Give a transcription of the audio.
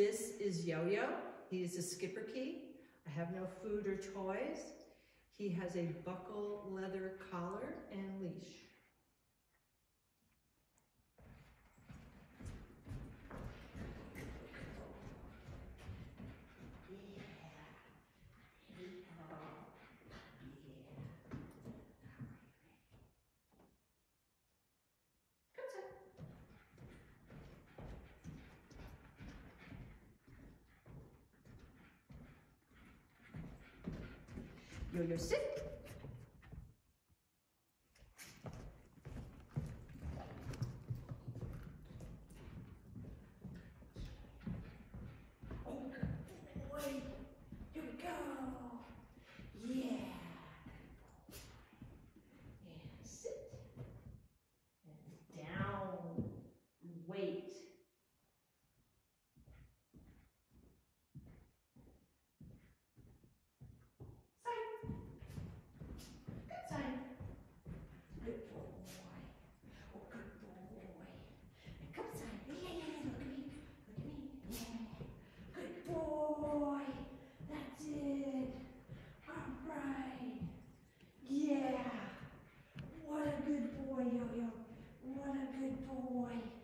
This is Yo-Yo. He is a Schipperke. I have no food or toys. He has a buckle leather collar and leash. Yo-Yo, sit. Oh, good boy. Here we go. Yeah. And sit. And down. Wait. Good boy. Oh, good boy. And come inside. Yeah, look at me. Look at me. Yeah. Good boy. That's it. All right. Yeah. What a good boy, Yo-Yo. What a good boy.